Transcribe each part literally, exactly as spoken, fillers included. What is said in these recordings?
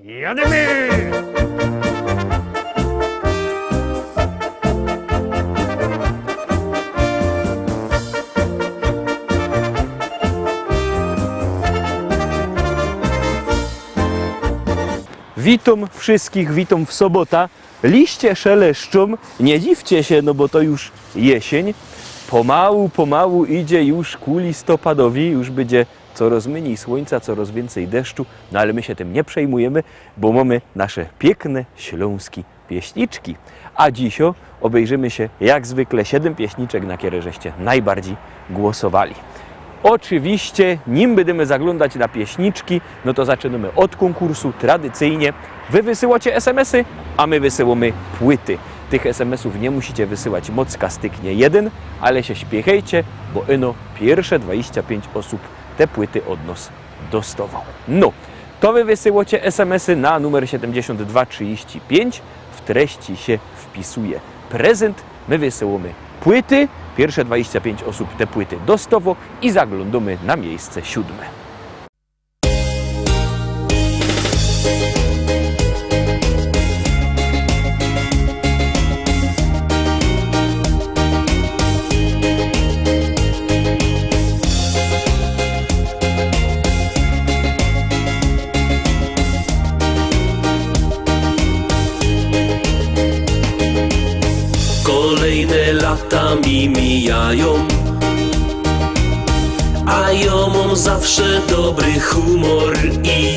Jademy! Witam wszystkich, witam w sobota. Liście szeleszczą, nie dziwcie się, no bo to już jesień. Pomału, pomału idzie już ku listopadowi, już będzie coraz mniej słońca, coraz więcej deszczu, no ale my się tym nie przejmujemy, bo mamy nasze piękne śląskie pieśniczki. A dzisio obejrzymy się jak zwykle siedem pieśniczek, na które żeście najbardziej głosowali. Oczywiście, nim będziemy zaglądać na pieśniczki, no to zaczynamy od konkursu tradycyjnie. Wy wysyłacie es em esy, a my wysyłamy płyty. Tych es em esów nie musicie wysyłać mocka styknie jeden, ale się śpiechajcie, bo ino pierwsze dwadzieścia pięć osób te płyty od nas dostawał. No, to wy wysyłacie es em esy na numer siedemdziesiąt dwa trzydzieści pięć. W treści się wpisuje prezent, my wysyłamy płyty. Pierwsze dwadzieścia pięć osób te płyty dostało i zaglądamy na miejsce siódme. Kolejne lata mi mijają, a ja mam zawsze dobry humor i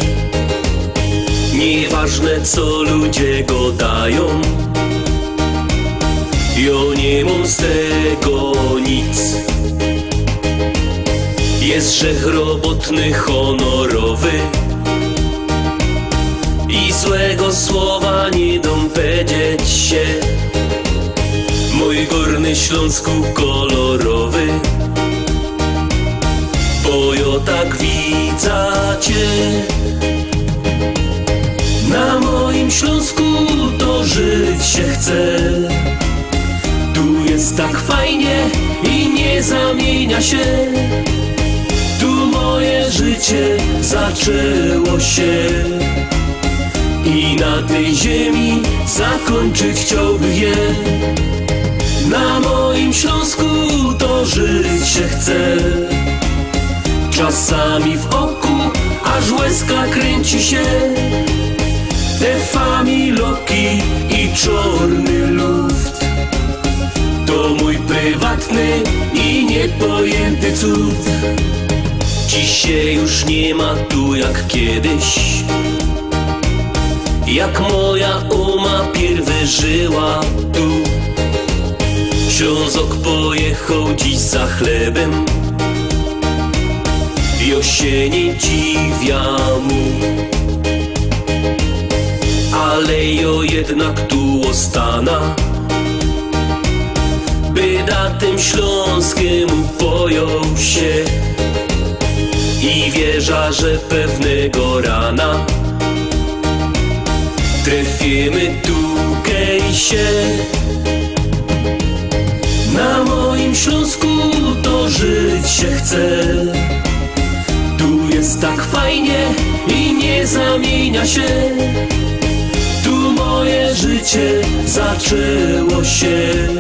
nieważne co ludzie gadają, ja nie mam z tego nic. Jest grzech robotny, honorowy i złego słowa nie dam powiedzieć się. Mój Górny Śląsku kolorowy, bo ja tak widzę cię. Na moim Śląsku to żyć się chce. Tu jest tak fajnie i nie zamienia się. Tu moje życie zaczęło się i na tej ziemi zakończyć chciałbym je. Na moim Śląsku to żyć się chce. Czasami w oku aż łezka kręci się. Te familoki i czarny luft to mój prywatny i niepojęty cud. Dzisiaj już nie ma tu jak kiedyś, jak moja oma pierwy żyła tu. Ślązok pojechał dziś za chlebem, ja się nie dziwię mu, ale ja jednak tu ostana, by da tym Śląskiemu pojął się i wierza, że pewnego rana trafimy tu kej się. Na moim Śląsku to żyć się chce. Tu jest tak fajnie i nie zamienia się. Tu moje życie zaczęło się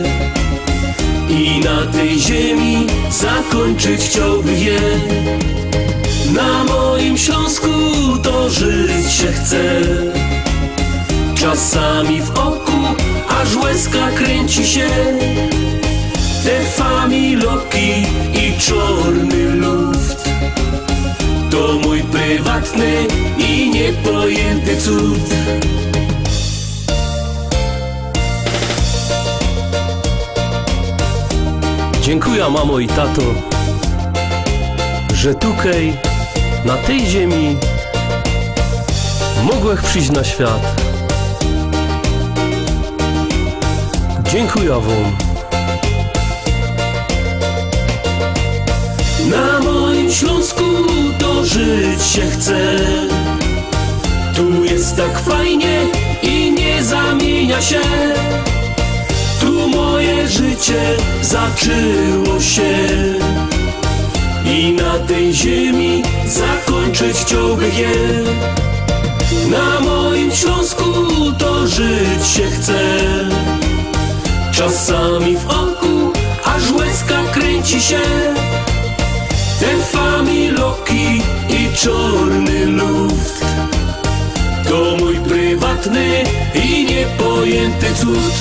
i na tej ziemi zakończyć chciałbym je. Na moim Śląsku to żyć się chce. Czasami w oku aż łezka kręci się. Te familoki i czarny luft to mój prywatny i niepojęty cud. Dziękuję mamo i tato, że tukej na tej ziemi mogłem przyjść na świat. Dziękuję wam. Na moim Śląsku to żyć się chce. Tu jest tak fajnie i nie zamienia się. Tu moje życie zaczęło się i na tej ziemi zakończyć chciałbym je. Na moim moim Śląsku to żyć się chce. Czasami w oku aż łezka kręci się. Te familoki i czarny luft to mój prywatny i niepojęty cud.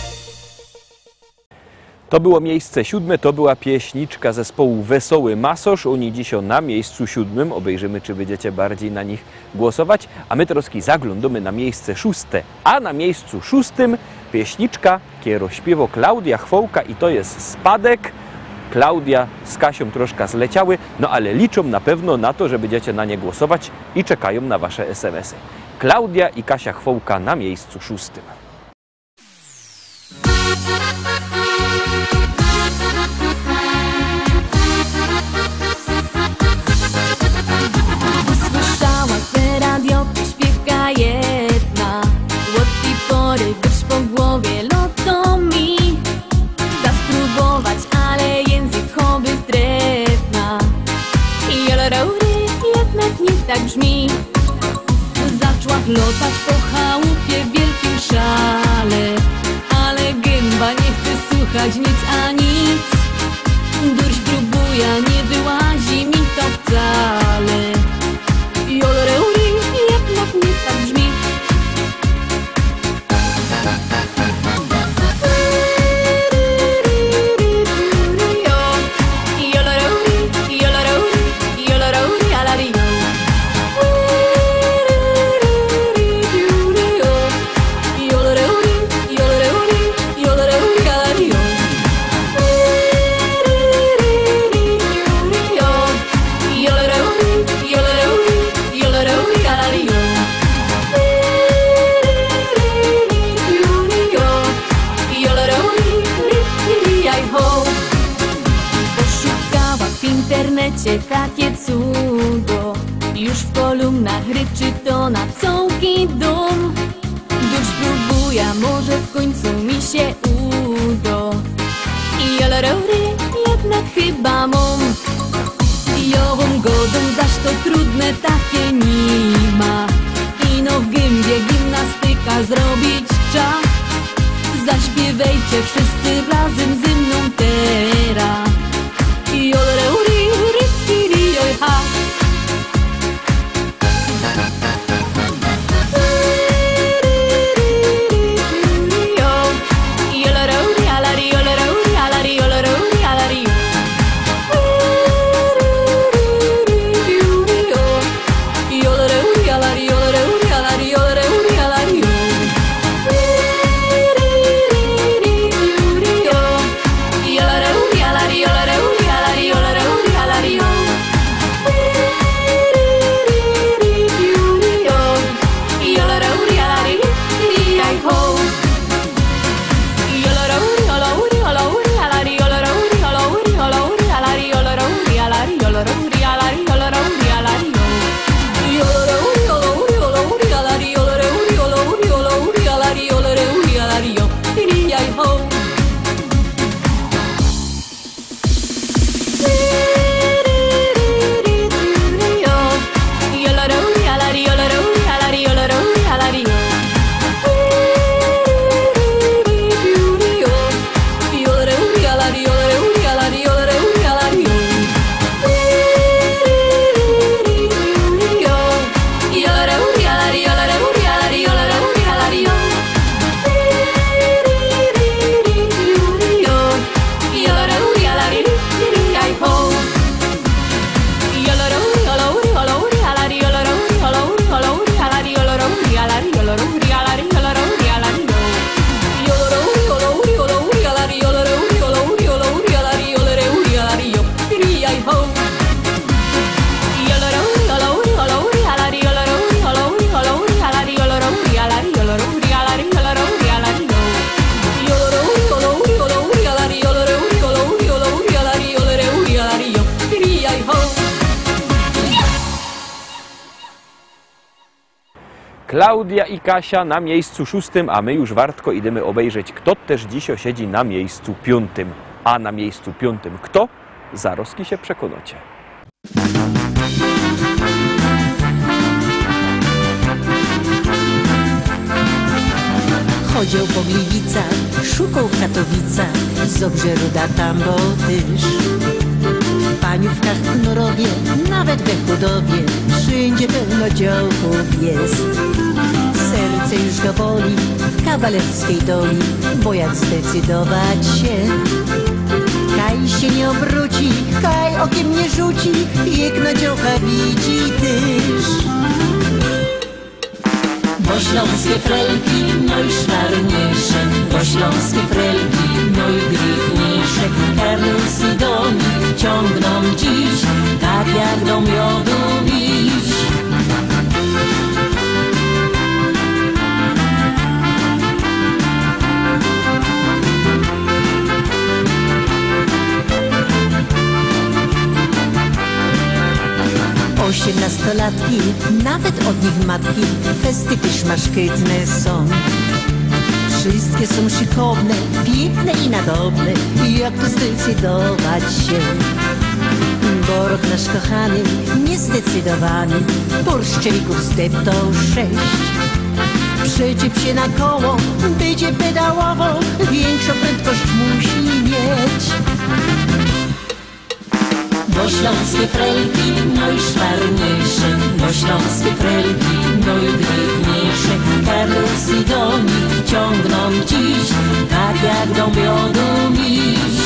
To było miejsce siódme, to była pieśniczka zespołu Wesoły Masosz. Oni dziś na miejscu siódmym. Obejrzymy, czy będziecie bardziej na nich głosować. A my troszkę zaglądamy na miejsce szóste. A na miejscu szóstym pieśniczka, którą śpiewa Klaudia Chwołka i to jest Spadek. Klaudia z Kasią troszkę zleciały, no ale liczą na pewno na to, że będziecie na nie głosować i czekają na wasze es em esy. Klaudia i Kasia Chwołka na miejscu szóstym. Usłyszała te radio, śpiewka jedna. Od tej pory już po głowie loto mi. Chcę spróbować, ale język chowy z drewna. I joloraury jednak nie tak brzmi. Zaczła lotać po chałupie w wielkim szale, ale gęba nie chce słuchać nic a nic. Durś próbuje, nie wyłazi mi to wcale. Joloraury jednak nie tak brzmi. Takie cudo, już w kolumnach ryczy to na całki dom. Dusz próbuje, może w końcu mi się uda. I joloraury jednak chyba mam. Jową godą, zaś to trudne takie nie ma. Ino w gębie gimnastyka zrobić trzeba. Zaśpiewajcie wszyscy razem ze mną teraz. Joloraury, ha. Klaudia i Kasia na miejscu szóstym, a my już wartko idziemy obejrzeć, kto też dziś siedzi na miejscu piątym. A na miejscu piątym kto? Zaroski się przekonacie. Chodził po Gliwicach, szukał w Katowicach, z Obrzeruda tam bo tyż. W Paniówkach, w Knorowie, nawet we Chudowie, wszędzie pełno działków jest. Serce już go boli w kawalerskiej doli, bo jak zdecydować się, kaj się nie obróci, kaj okiem nie rzuci, jak na dziocha widzi tyż. Bo śląskie frelki, no i szwarniejsze, bo śląskie frelki, no i gryfniejsze, Karlus i Donik ciągną dziś, tak jak do miodu bić. Osiemnastolatki, nawet od nich matki, festy też maszkytne są. Wszystkie są szykowne, piękne i nadobne, jak to zdecydować się? Bo rok nasz kochany, niezdecydowany, burszczyków zdeptał sześć. Przyczep się na koło, będzie pedałował, większą prędkość musi mieć. Bo śląskie frelki, no i szwarniejsze, bo śląskie frelki, no i gryfniejsze, Karlus i Donik ciągną dziś, tak jak do miodu miś.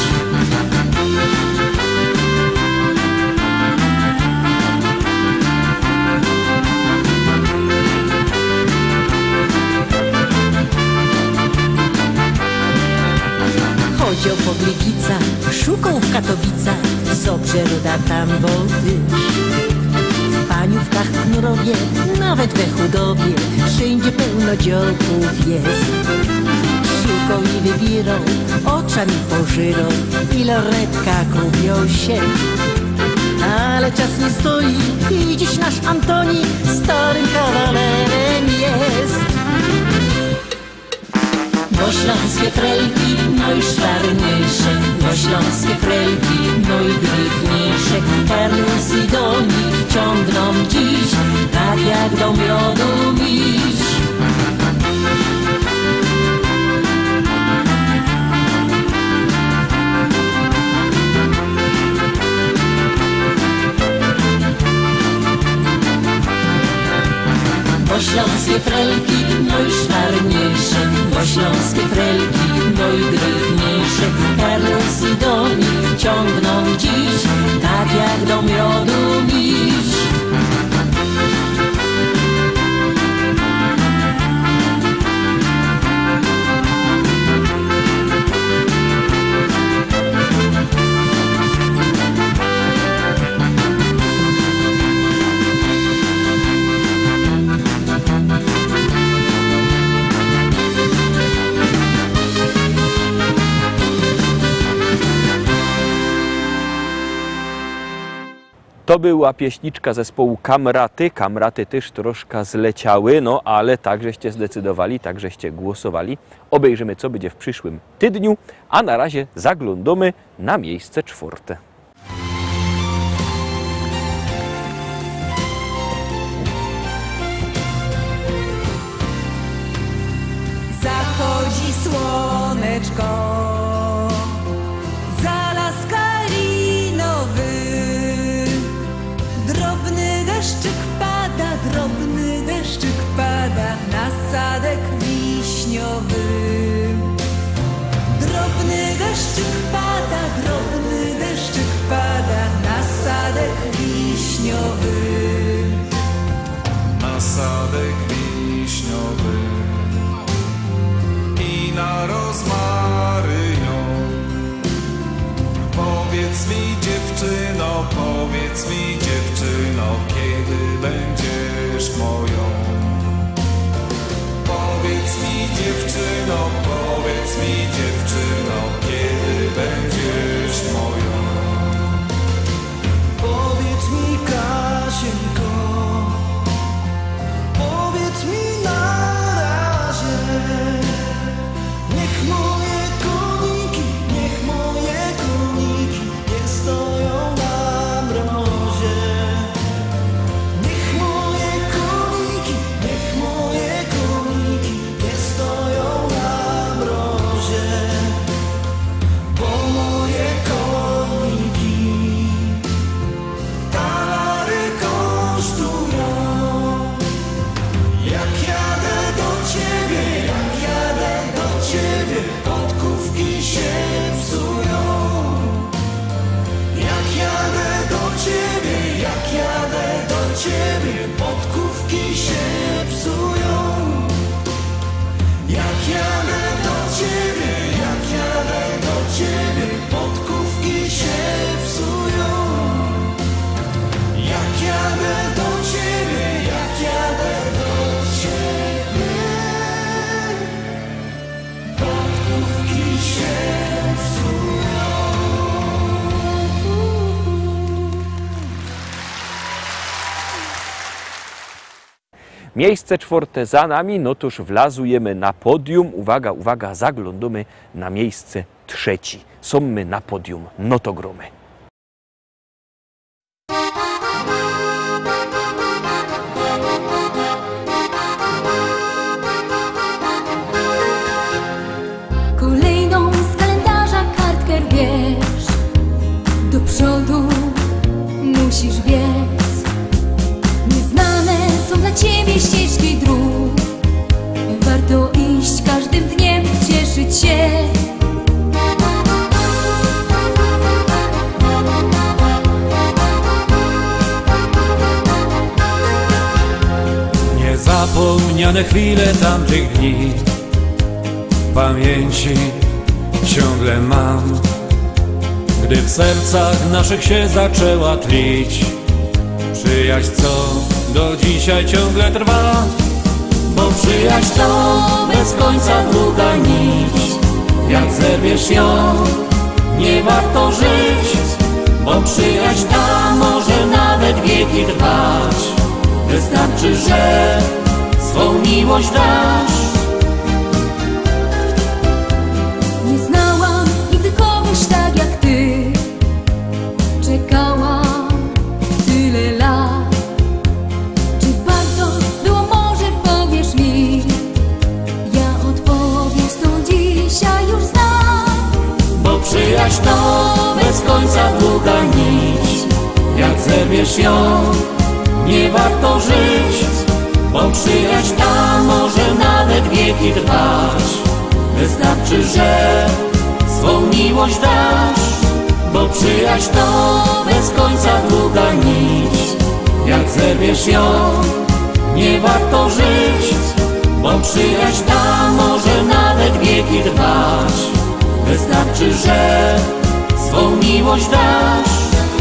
Chodził po Gliwicach, szukał w Katowicach, z Obrzeruda tam bo tyż. W Paniówkach, w Knorowie, nawet we Chudowie, wszędzie pełno działków jest. Szukał i wybierał, oczami pożyrał i lornetka kupił się. Ale czas nie stoi i dziś nasz Antoni starym kawalerem jest. Bo śląskie frelki, no i szwarniejsze, bo śląskie frelki, no i gryfniejsze, Karlus i Donik ciągną dziś, tak jak do miodu miś. Bo śląskie frelki, no i szwarniejsze, bo śląskie frelki, no i gryfniejsze, Karlus i Donik ciągną dziś, tak jak do miodu miś. To była pieśniczka zespołu Kamraty. Kamraty też troszkę zleciały, no ale tak żeście zdecydowali, tak żeście głosowali. Obejrzymy, co będzie w przyszłym tydniu, a na razie zaglądamy na miejsce czwarte. Zachodzi słoneczko, za las kalinowy, drobny deszczyk pada, drobny deszczyk pada na sadek wiśniowy. Drobny deszczyk pada, drobny deszczyk pada na sadek wiśniowy. Na sadek wiśniowy i na rozmarynią. Powiedz mi, dziewczyno, powiedz mi, dziewczyno, kiedy będziesz moją. Powiedz mi, dziewczyno, powiedz mi, dziewczyno, kiedy będziesz moją. Powiedz mi, Kasieńko, powiedz mi na razie. Niech moje koniki, niech moje koniki nie stoją na mrozie. Niech moje koniki, niech moje koniki nie stoją na się psują. Jak jadę do ciebie, jak jadę do ciebie, podkówki się psują. Jak jadę do ciebie, jak jadę do ciebie, podkówki się psują. Jak jadę do ciebie, jak jadę do ciebie, podkówki się psują. Miejsce czwarte za nami, no toż wlazujemy na podium. Uwaga, uwaga, zaglądamy na miejsce trzeci. Są my na podium, no to gromy. Kolejną z kalendarza kartkę rwiesz, do przodu musisz biec. Nieznane są dla ciebie ścieżki dróg, warto iść każdym dniem, cieszyć się. Niezapomniane chwile tamtych dni w pamięci ciągle mam, gdy w sercach naszych się zaczęła tlić przyjaźń, co do dzisiaj ciągle trwa. Bo przyjaźń to bez końca długa nić, jak zerwiesz ją, nie warto żyć. Bo przyjaźń ta może nawet wieki trwać, wystarczy, że swą miłość dasz. Nie znałam nigdy kogoś tak jak ty, czekałam tyle lat. Czy warto było, może powiesz mi? Ja odpowiedź tą dzisiaj już znam. Bo przyjaźń to bez końca długa nić, jak zerwiesz ją, nie warto żyć. Bo przyjaźń ta może nawet wieki trwać, wystarczy, że swą miłość dasz. Bo przyjaźń to bez końca długa nić, jak zerwiesz ją, nie warto żyć. Bo przyjaźń ta może nawet wieki trwać, wystarczy, że swą miłość dasz.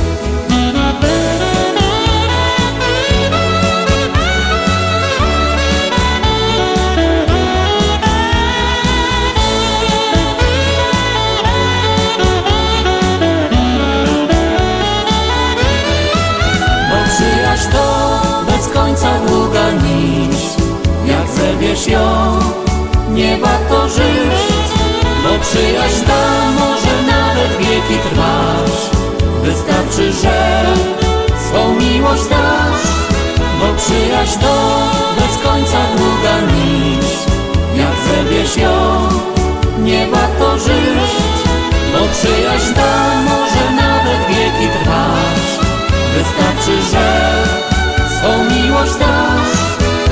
Przyjaźń to bez końca długa nić, jak zerwiesz ją, nie warto żyć. Bo przyjaźń ta może nawet wieki trwać, wystarczy, że swą miłość dasz. Bo przyjaźń to bez końca długa nić, jak zerwiesz ją, nie warto żyć. Bo przyjaźń ta może nawet wieki trwać, wystarczy, że swą miłość dasz.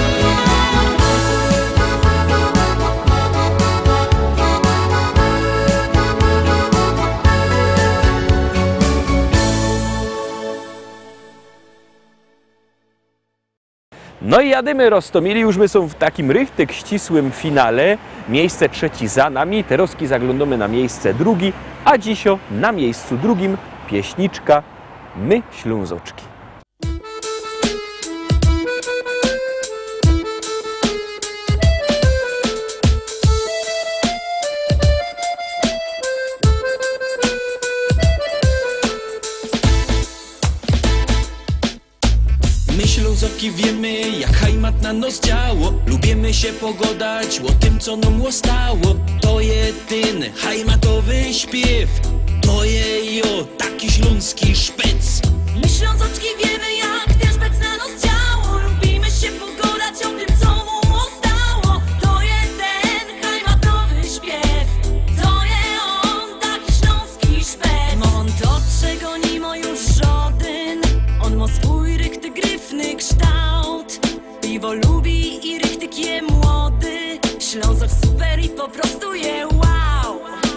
No i jadymy, Roztomili, już my są w takim rychtyk ścisłym finale. Miejsce trzeci za nami, teroski zaglądamy na miejsce drugi, a dzisio na miejscu drugim pieśniczka My Ślązoczki. My Ślązoki wiemy, jak hajmat na nos działo. Lubimy się pogodać o tym, co nam ostało. To jedyny hajmatowy śpiew, to je jo, taki śląski szpec. My Ślązoczki wiemy, jak ten szpec na nos działo. Lubimy się pogodać o tym, co mu ostało. To jeden hajmatowy śpiew, to je on, taki śląski szpec. Ma on to, czego nie ma już żaden. On ma swój rychty, gryfny kształt. Piwo lubi i rychtyk je młody. Ślązok super i po prostu je wow. Jo,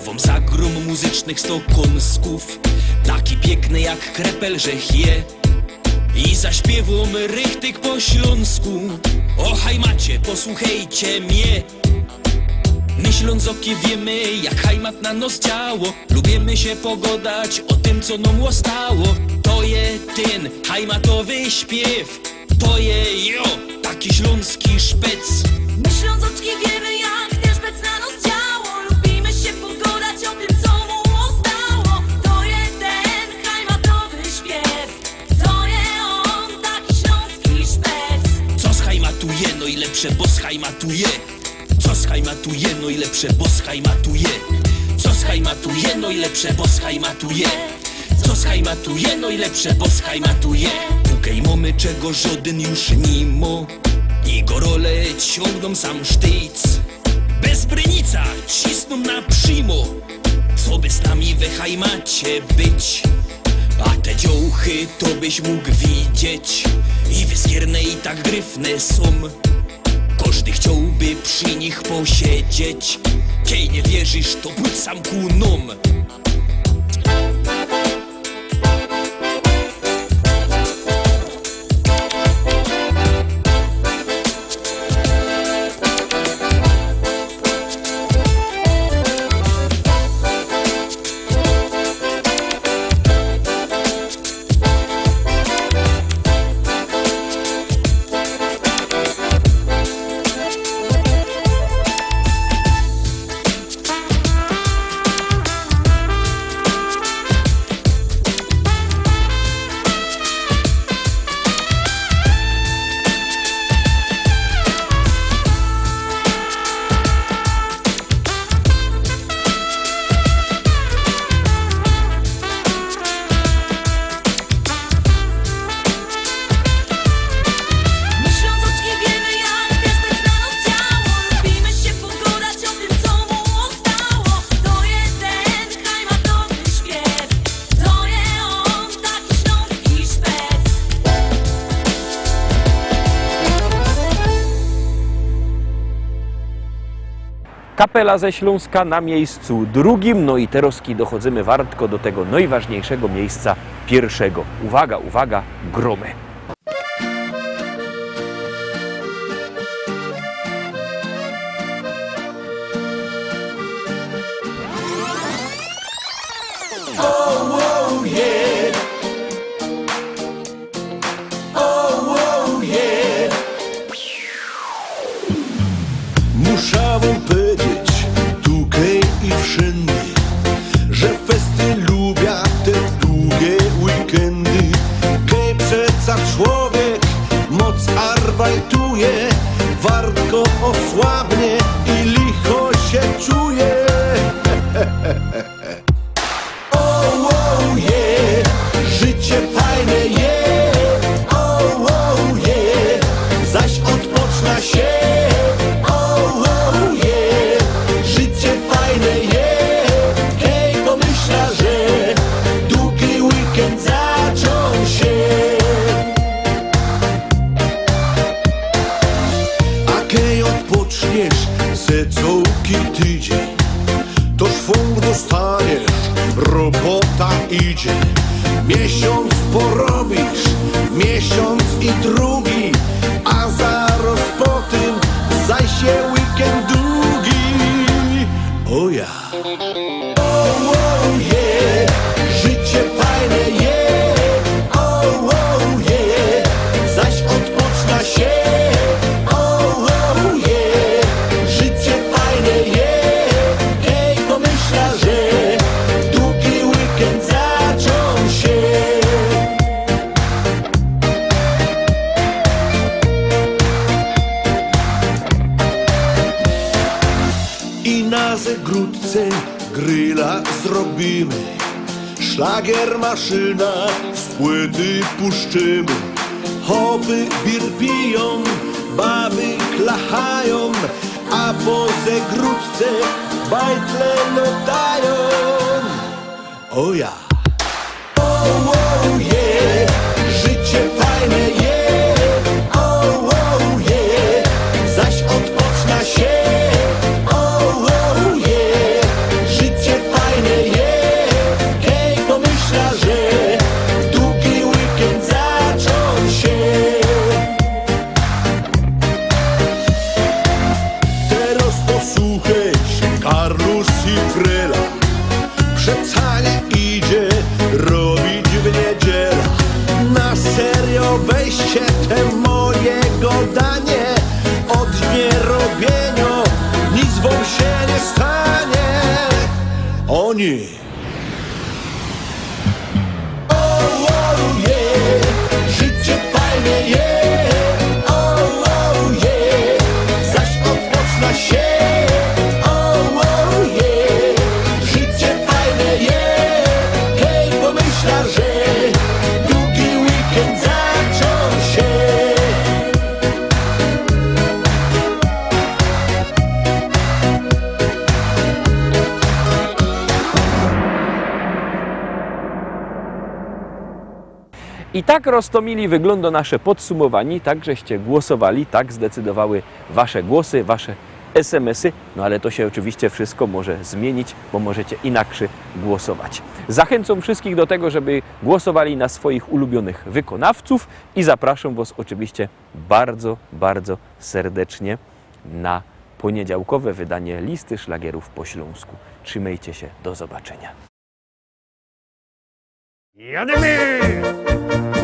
Nową zagrom muzycznych sto kąsków, taki piękny jak krepel, że je. I zaśpiewam rychtyk po śląsku. O hajmacie, posłuchajcie mnie. My Ślązoki wiemy, jak hajmat na nos działo. Lubimy się pogodać o tym, co nam ostało. To je ten hajmatowy śpiew. To je jo, taki śląski szpec. My Ślązoczki wiemy, jak ten szpec na nos działo. Lubimy się pogodać o tym, co mu ostało. To je ten hajmatowy śpiew. To je on, taki śląski szpec. Co schajmatuje, no i lepsze, bo schajmatuje. Co schajmatuje, no i lepsze, bo schajmatuje. Co schajmatuje, no i lepsze, bo schajmatuje. Co schajmatuje, no i lepsze, bo schajmatuje. Tukej mamy czego żaden już nie ma. I gorole ciągną sam sztyc. Bez brynica cisną na przymo. Co by z nami we hajmacie być? A te dziołchy to byś mógł widzieć. I wyskierne i tak gryfne są. Każdy chciałby przy nich posiedzieć. Kiej nie wierzysz, to pójdź sam ku nom. Kapela ze Śląska na miejscu drugim, no i teroski dochodzimy wartko do tego najważniejszego miejsca pierwszego. Uwaga, uwaga, gromy. Muszę wam powiedzieć, tukej i wszędzie, że festy lubię te długie weekendy. Kej przeca człowiek moc arbajtuje, wartko osłabnie i licho się czuje. Oh, oh, yeah, życie fajne jest. Oh, oh, yeah, zaś odpoczna się. Całki tydzień, to szwung dostaniesz, robota idzie. Miesiąc porobisz, miesiąc i drugi, a zaraz po tym zajście weekend długi. O ja. Oh, oh, yeah, życie fajne jest. Oh, oh, yeah, zaś odpoczna się. Na zegródce gryla zrobimy, szlagier maszyna z płyty puszczymy. Chopy bir piją, baby klachają, a po zegródce bajtle lotają. O ja. Oh, oh, yeah, życie fajne jest. Oh, oh, yeah, zaś odpoczna się. Życie oni. O, o, yeah. Życie fajne jest. O, o, yeah. Zaś odpoczna się. O, o, yeah. Życie fajne jest. Hej, pomyśla, że długi weekend zaczął się. I tak, Rostomili, wygląda nasze podsumowanie, tak żeście głosowali, tak zdecydowały wasze głosy, wasze es em esy, no ale to się oczywiście wszystko może zmienić, bo możecie inaczej głosować. Zachęcam wszystkich do tego, żeby głosowali na swoich ulubionych wykonawców i zapraszam was oczywiście bardzo, bardzo serdecznie na poniedziałkowe wydanie Listy Szlagierów po Śląsku. Trzymajcie się, do zobaczenia. Jademy!